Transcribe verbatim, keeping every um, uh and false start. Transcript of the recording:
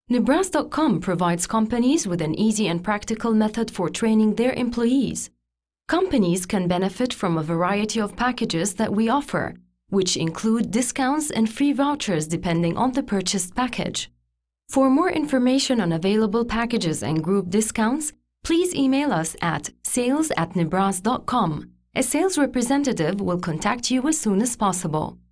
Nibras dot com provides companies with an easy and practical method for training their employees. Companies can benefit from a variety of packages that we offer, which include discounts and free vouchers depending on the purchased package. For more information on available packages and group discounts, please email us at sales at nibras dot com. A sales representative will contact you as soon as possible.